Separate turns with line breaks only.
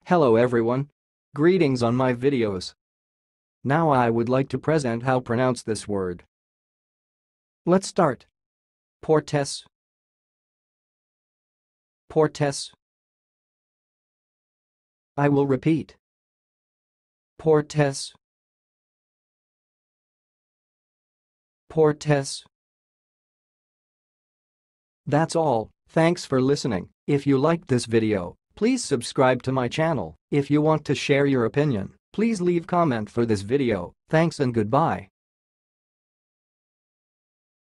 Hello everyone. Greetings on my videos. Now I would like to present how pronounce this word. Let's start. Portesse. Portesse. I will repeat. Portesse. Portesse. That's all. Thanks for listening. If you liked this video, please subscribe to my channel. If you want to share your opinion, please leave comment for this video. Thanks and goodbye.